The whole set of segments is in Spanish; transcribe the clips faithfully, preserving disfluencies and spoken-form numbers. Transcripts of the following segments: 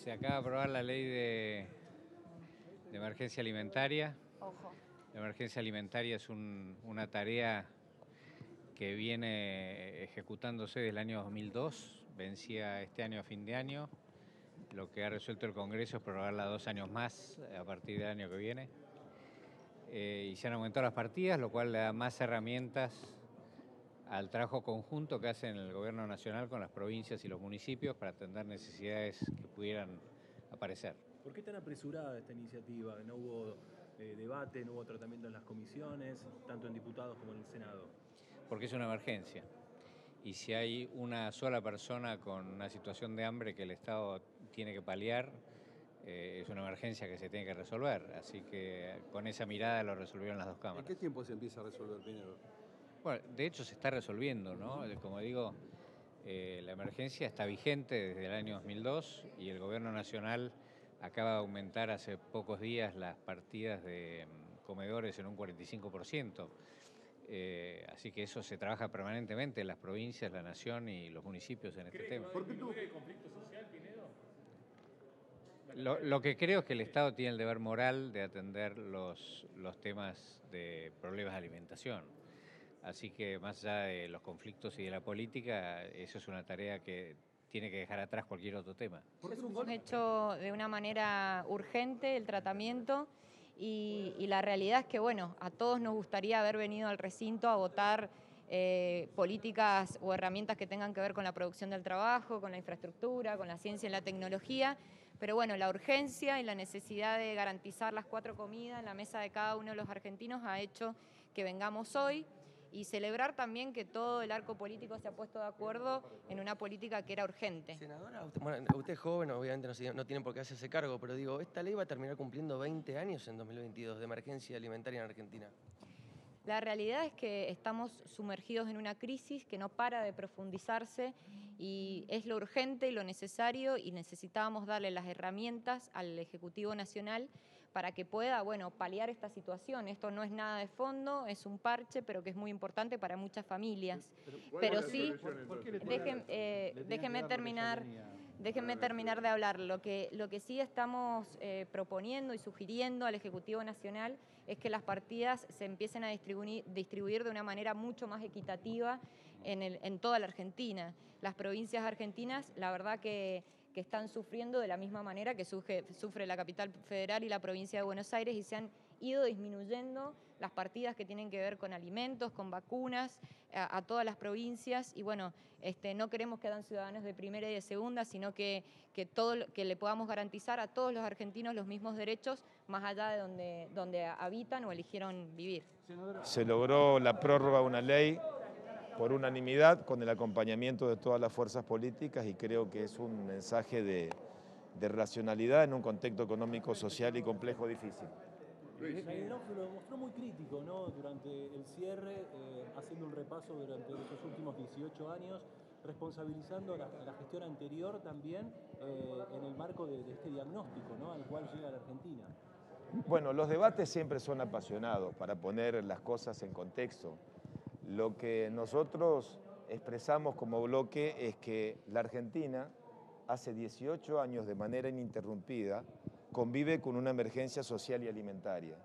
Se acaba de aprobar la ley de, de emergencia alimentaria. Ojo. La emergencia alimentaria es un, una tarea que viene ejecutándose desde el año dos mil dos, vencía este año a fin de año. Lo que ha resuelto el Congreso es prorrogarla dos años más a partir del año que viene. Eh, y se han aumentado las partidas, lo cual le da más herramientas al trabajo conjunto que hacen el Gobierno Nacional con las provincias y los municipios para atender necesidades que pudieran aparecer. ¿Por qué tan apresurada esta iniciativa? ¿No hubo eh, debate, no hubo tratamiento en las comisiones, tanto en diputados como en el Senado? Porque es una emergencia. Y si hay una sola persona con una situación de hambre que el Estado tiene que paliar, eh, es una emergencia que se tiene que resolver. Así que con esa mirada lo resolvieron las dos cámaras. ¿En qué tiempo se empieza a resolver, Pinero? Bueno, de hecho se está resolviendo, ¿no? Como digo, eh, la emergencia está vigente desde el año dos mil dos y el Gobierno Nacional acaba de aumentar hace pocos días las partidas de um, comedores en un cuarenta y cinco por ciento. Eh, así que eso se trabaja permanentemente en las provincias, la nación y los municipios en este tema. ¿Por qué tuvo el conflicto social, Pinedo? Lo, lo que creo es que el Estado tiene el deber moral de atender los, los temas de problemas de alimentación. Así que más allá de los conflictos y de la política, eso es una tarea que tiene que dejar atrás cualquier otro tema. Hemos hecho de una manera urgente el tratamiento y, y la realidad es que, bueno, a todos nos gustaría haber venido al recinto a votar eh, políticas o herramientas que tengan que ver con la producción del trabajo, con la infraestructura, con la ciencia y la tecnología, pero bueno, la urgencia y la necesidad de garantizar las cuatro comidas en la mesa de cada uno de los argentinos ha hecho que vengamos hoy. Y celebrar también que todo el arco político se ha puesto de acuerdo en una política que era urgente. Senadora, usted, bueno, usted es joven, obviamente no, no tiene por qué hacerse cargo, pero digo, esta ley va a terminar cumpliendo veinte años en dos mil veintidós de emergencia alimentaria en Argentina. La realidad es que estamos sumergidos en una crisis que no para de profundizarse y es lo urgente y lo necesario y necesitábamos darle las herramientas al Ejecutivo Nacional para que pueda, bueno, paliar esta situación. Esto no es nada de fondo, es un parche, pero que es muy importante para muchas familias. Pero, pero sí, dejen, eh, déjenme terminar, déjenme terminar de hablar. Lo que, lo que sí estamos eh, proponiendo y sugiriendo al Ejecutivo Nacional es que las partidas se empiecen a distribuir, distribuir de una manera mucho más equitativa en, el, en toda la Argentina. Las provincias argentinas, la verdad que que están sufriendo de la misma manera que sufre, sufre la capital federal y la provincia de Buenos Aires y se han ido disminuyendo las partidas que tienen que ver con alimentos, con vacunas, a, a todas las provincias y bueno, este, no queremos que hagan ciudadanos de primera y de segunda, sino que, que, todo, que le podamos garantizar a todos los argentinos los mismos derechos más allá de donde, donde habitan o eligieron vivir. Se logró la prórroga de una ley por unanimidad, con el acompañamiento de todas las fuerzas políticas y creo que es un mensaje de, de racionalidad en un contexto económico, social y complejo difícil. Maidenoff lo mostró muy crítico, ¿no? Durante el cierre, eh, haciendo un repaso durante esos últimos dieciocho años, responsabilizando a la, a la gestión anterior también eh, en el marco de, de este diagnóstico, ¿no? Al cual llega la Argentina. Bueno, los debates siempre son apasionados para poner las cosas en contexto. Lo que nosotros expresamos como bloque es que la Argentina hace dieciocho años de manera ininterrumpida convive con una emergencia social y alimentaria.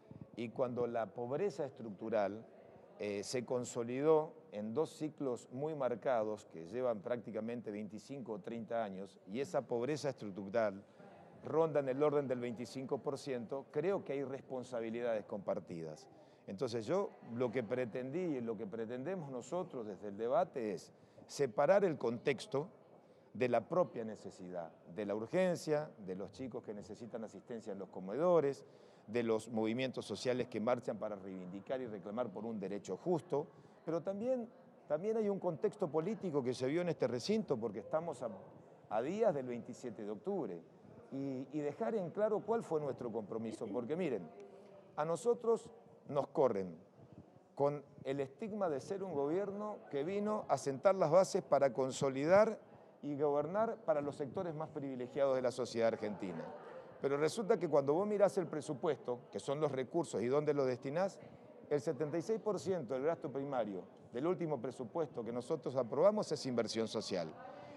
Y cuando la pobreza estructural eh, se consolidó en dos ciclos muy marcados que llevan prácticamente veinticinco o treinta años y esa pobreza estructural ronda en el orden del veinticinco por ciento, creo que hay responsabilidades compartidas. Entonces yo lo que pretendí y lo que pretendemos nosotros desde el debate es separar el contexto de la propia necesidad, de la urgencia, de los chicos que necesitan asistencia en los comedores, de los movimientos sociales que marchan para reivindicar y reclamar por un derecho justo, pero también, también hay un contexto político que se vio en este recinto porque estamos a, a días del veintisiete de octubre y, y dejar en claro cuál fue nuestro compromiso, porque miren, a nosotros nos corren con el estigma de ser un gobierno que vino a sentar las bases para consolidar y gobernar para los sectores más privilegiados de la sociedad argentina. Pero resulta que cuando vos mirás el presupuesto, que son los recursos y dónde lo destinás, el setenta y seis por ciento del gasto primario del último presupuesto que nosotros aprobamos es inversión social.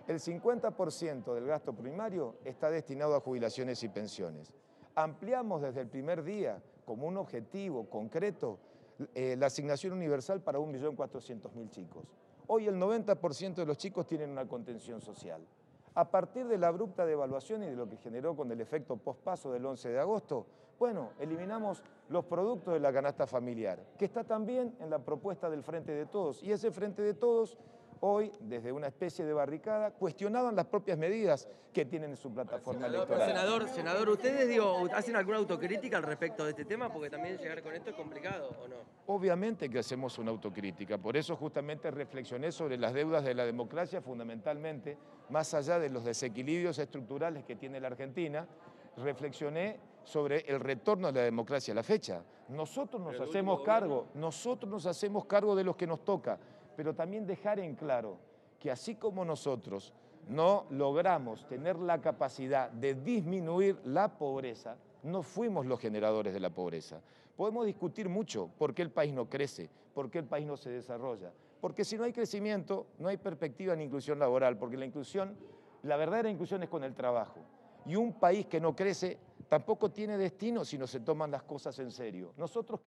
El cincuenta por ciento del gasto primario está destinado a jubilaciones y pensiones. Ampliamos desde el primer día, como un objetivo concreto, eh, la asignación universal para un millón cuatrocientos mil chicos. Hoy el noventa por ciento de los chicos tienen una contención social. A partir de la abrupta devaluación y de lo que generó con el efecto pospaso del once de agosto, bueno, eliminamos los productos de la canasta familiar, que está también en la propuesta del Frente de Todos. Y ese Frente de Todos, hoy, desde una especie de barricada, cuestionaban las propias medidas que tienen en su plataforma Senador, electoral. senador, senador, ¿ustedes digo, hacen alguna autocrítica al respecto de este tema? Porque también llegar con esto es complicado, ¿o no? Obviamente que hacemos una autocrítica, por eso justamente reflexioné sobre las deudas de la democracia, fundamentalmente, más allá de los desequilibrios estructurales que tiene la Argentina, reflexioné sobre el retorno de la democracia a la fecha. Nosotros nos hacemos cargo, nosotros nos hacemos cargo de los que nos toca, pero también dejar en claro que así como nosotros no logramos tener la capacidad de disminuir la pobreza, no fuimos los generadores de la pobreza. Podemos discutir mucho por qué el país no crece, por qué el país no se desarrolla, porque si no hay crecimiento, no hay perspectiva ni inclusión laboral, porque la inclusión, la verdadera inclusión es con el trabajo. Y un país que no crece tampoco tiene destino si no se toman las cosas en serio. Nosotros